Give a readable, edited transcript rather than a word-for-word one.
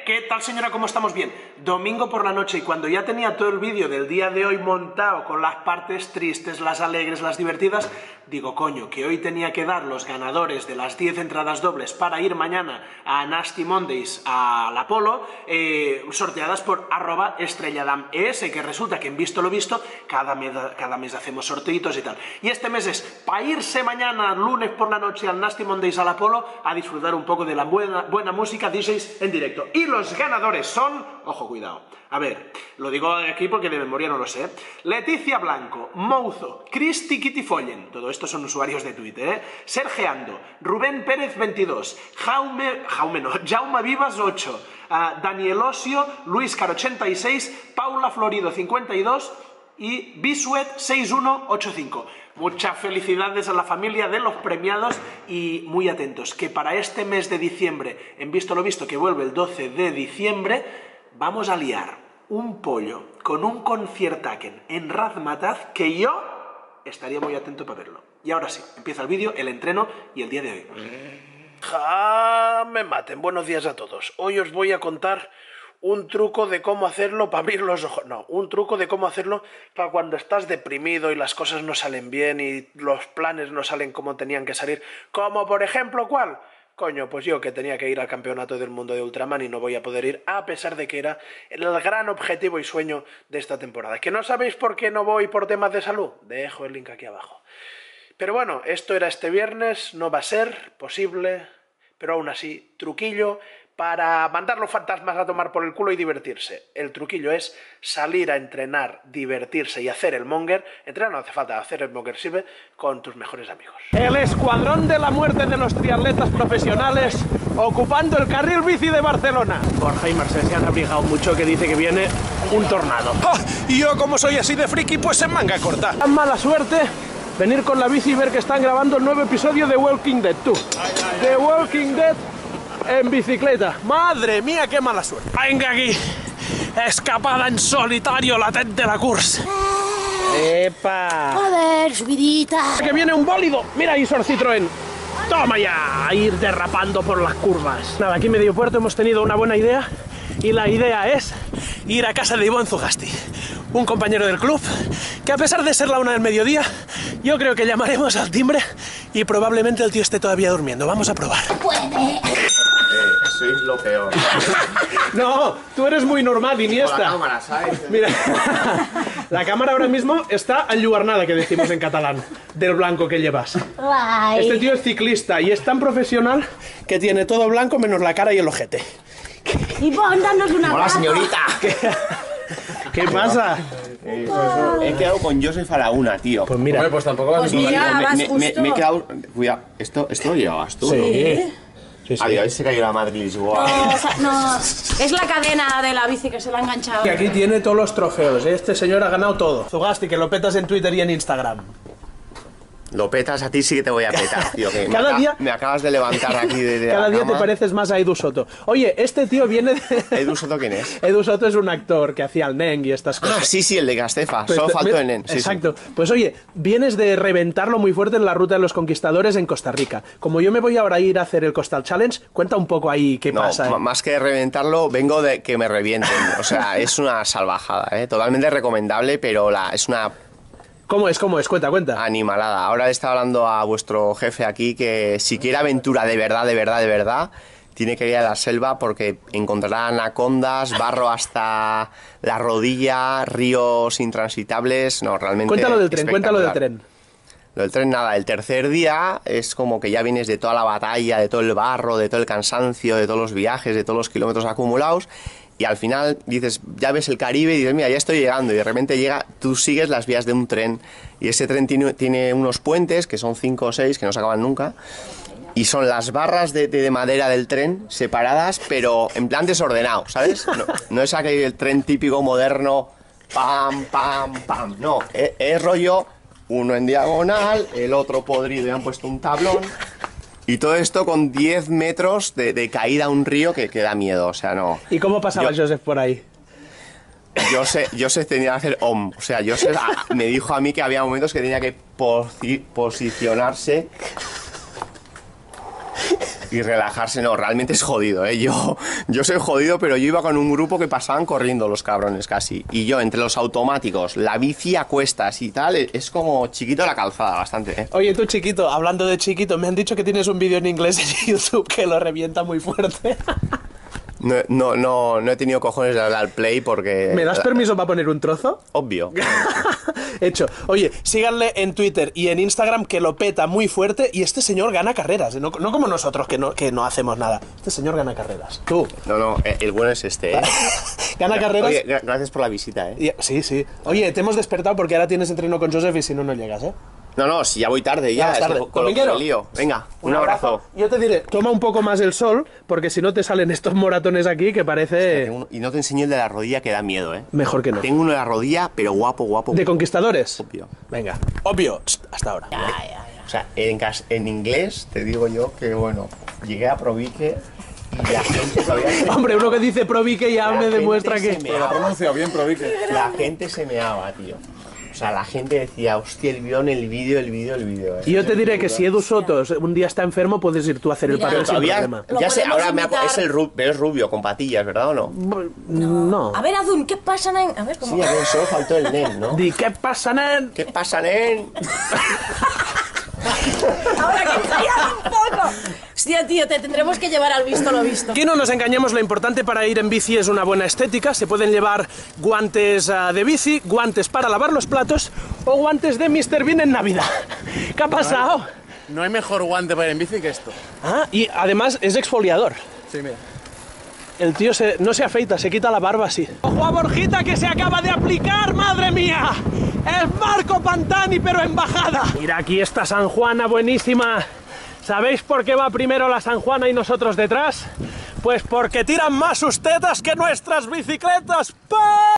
¿Qué tal, señora? ¿Cómo estamos? Bien. Domingo por la noche, y cuando ya tenía todo el vídeo del día de hoy montado con las partes tristes, las alegres, las divertidas, digo, coño, que hoy tenía que dar los ganadores de las 10 entradas dobles para ir mañana a Nasty Mondays al Apolo, sorteadas por @estrellaDamES, que resulta que en Visto lo Visto cada mes hacemos sorteitos y tal. Y este mes es para irse mañana, lunes por la noche, al Nasty Mondays al Apolo, a disfrutar un poco de la buena música, DJs en directo. Y los ganadores son... Ojo, cuidado. A ver, lo digo aquí porque de memoria no lo sé. Leticia Blanco, Mouzo, Cristi Kitifollen, todo esto son usuarios de Twitter, Sergeando, Rubén Pérez 22, Jaume Vivas 8, Daniel Osio, Luis Car 86, Paula Florido 52 y Bisuet 6185. Muchas felicidades a la familia de los premiados y muy atentos, que para este mes de diciembre, en Visto lo Visto, que vuelve el 12 de diciembre, vamos a liar un pollo con un conciertaken en Razmataz que yo estaría muy atento para verlo. Y ahora sí, empieza el vídeo, el entreno y el día de hoy. Me maten, buenos días a todos. Hoy os voy a contar un truco de cómo hacerlo para abrir los ojos. No, un truco de cómo hacerlo para cuando estás deprimido y las cosas no salen bien y los planes no salen como tenían que salir. Como por ejemplo, ¿cuál? Coño, pues yo que tenía que ir al Campeonato del Mundo de Ultraman y no voy a poder ir, a pesar de que era el gran objetivo y sueño de esta temporada. ¿Que no sabéis por qué no voy por temas de salud? Dejo el link aquí abajo. Pero bueno, esto era este viernes, no va a ser posible, pero aún así, truquillo para mandar los fantasmas a tomar por el culo y divertirse. El truquillo es salir a entrenar, divertirse y hacer el monger. Entrenar no hace falta, hacer el monger sirve con tus mejores amigos. El escuadrón de la muerte de los triatletas profesionales ocupando el carril bici de Barcelona. Borja y Merced se han abrigado mucho, que dice que viene un tornado. ¡Oh! Y yo, como soy así de friki, pues en manga corta. Tan mala suerte venir con la bici y ver que están grabando el nuevo episodio de Walking Dead, tú. The Walking Dead en bicicleta. Madre mía, qué mala suerte. Venga aquí, escapada en solitario latente la cursa. ¡Epa! Joder, subidita. Que viene un bólido. Mira ahí, Sor Citroën. Toma ya, a ir derrapando por las curvas. Nada, aquí en Medio Puerto hemos tenido una buena idea, y la idea es ir a casa de Ivonne Zugasti, un compañero del club, que a pesar de ser la 1 del mediodía, yo creo que llamaremos al timbre y probablemente el tío esté todavía durmiendo. Vamos a probar. Puede. Sois lo peor. No, tú eres muy normal, Iniesta. La cámara, ¿sabes? Mira, la cámara ahora mismo está enlluernada, que decimos en catalán, del blanco que llevas. Guay. Este tío es ciclista y es tan profesional que tiene todo blanco menos la cara y el ojete. Ivonne, danos una Hola, abrazo. señorita. ¿Qué pasa? He quedado con Joseph a la 1, tío. Pues mira. Hombre, pues tampoco vas Pues mira, vas justo. Me he quedado... Cuidado, ¿esto lo llevabas tú? Sí. Sí, sí. Adiós, se cayó la Madrid-Lisboa. No, o sea, no, es la cadena de la bici que se la ha enganchado. Y aquí tiene todos los trofeos. Este señor ha ganado todo. Zugasti, que lo petas en Twitter y en Instagram. Lo petas, a ti sí que te voy a petar, tío. Que Cada día- me acabas de levantar aquí de Cada la día cama. te pareces más a Edu Soto. Oye, este tío viene de... ¿Edu Soto quién es? Edu Soto es un actor que hacía el Neng y estas cosas. Ah, sí, el de Castefa. Pues Solo te- faltó el nen. Sí, Exacto. Pues oye, vienes de reventarlo muy fuerte en la ruta de los conquistadores en Costa Rica. Como yo me voy ahora a ir a hacer el Coastal Challenge, cuenta un poco ahí qué No, pasa. más que reventarlo, vengo de que me revienten. O sea, es una salvajada, ¿eh? Totalmente recomendable, pero es una ¿Cómo es? Cuenta. animalada. Ahora le está hablando a vuestro jefe aquí que si quiere aventura de verdad, tiene que ir a la selva porque encontrará anacondas, barro hasta la rodilla, ríos intransitables. No, realmente. Cuéntalo del tren. espectacular. Lo del tren, nada, el tercer día es como que ya vienes de toda la batalla, de todo el barro, de todo el cansancio, de todos los viajes, de todos los kilómetros acumulados, y al final dices, ya ves el Caribe y dices, mira, ya estoy llegando, y de repente tú sigues las vías de un tren, y ese tren tiene unos puentes, que son 5 o 6, que no se acaban nunca, y son las barras de madera del tren separadas, pero en plan desordenado, ¿sabes? No es aquel tren típico moderno, pam, pam, pam, no, es rollo... Uno en diagonal, el otro podrido y han puesto un tablón. Y todo esto con 10 metros de caída a un río que da miedo, o sea, no. ¿Y cómo pasaba Joseph por ahí? Joseph tenía que hacer om. O sea, Joseph me dijo a mí que había momentos que tenía que posicionarse Y relajarse, no, realmente es jodido, ¿eh? Yo soy jodido, pero yo iba con un grupo que pasaban corriendo los cabrones casi. Y yo, entre los automáticos, la bici a cuestas y tal, es como chiquito la calzada bastante, ¿eh? Oye, tú chiquito, hablando de chiquito, me han dicho que tienes un vídeo en inglés en YouTube que lo revienta muy fuerte. No he tenido cojones de darle al play porque... ¿Me das permiso para poner un trozo? Obvio. Hecho. Oye, síganle en Twitter y en Instagram, que lo peta muy fuerte, y este señor gana carreras, no como nosotros que no hacemos nada. Este señor gana carreras. Tú. No, el bueno es este, ¿eh? Gana carreras. Oye, gracias por la visita, ¿eh? Sí. Oye, te hemos despertado porque ahora tienes entreno con Joseph y si no, no llegas, ¿eh? No, si ya voy tarde, ya. Es tarde. Con lo que me lío. Venga, un abrazo. Yo te diré, toma un poco más el sol, porque si no te salen estos moratones aquí que parece... Y no te enseño el de la rodilla, que da miedo, ¿eh? Mejor que no. Tengo uno de la rodilla, pero guapo. ¿De conquistadores? Obvio. Venga. Obvio. Hasta ahora. O sea, en inglés te digo yo que, bueno, llegué a Provique y la gente todavía... Hombre, uno que dice Provique ya me demuestra que... Pero la pronuncia bien, Provique. La gente se meaba, tío. O sea, la gente decía, hostia, el vídeo, ¿eh? Y yo te diré que si Edu Soto un día está enfermo, puedes ir tú a hacer el papel sin Todavía, problema. ya sé, ahora imitar. es rubio, con patillas, ¿verdad o no? No. A ver, Azul, ¿qué pasa, nen? A ver, ¿cómo? Sí, a ver, solo faltó el nen, ¿no? Di, ¿qué pasa, nen? ¿Qué pasa, nen? Ahora que ensayar un poco. Hostia, tío, te tendremos que llevar al visto lo visto. Aquí no nos engañemos, lo importante para ir en bici es una buena estética. Se pueden llevar guantes de bici, guantes para lavar los platos o guantes de Mr. Bean en Navidad. ¿Qué ha pasado? No hay mejor guante para ir en bici que esto. Ah, y además es exfoliador. Sí, mira. El tío no se afeita, se quita la barba así. ¡Ojo a Borjita que se acaba de aplicar, madre mía! ¡Es Marco Pantani, pero en bajada! Mira, aquí está San Juana, buenísima. ¿Sabéis por qué va primero la San Juana y nosotros detrás? Pues porque tiran más sus tetas que nuestras bicicletas. ¡Pah!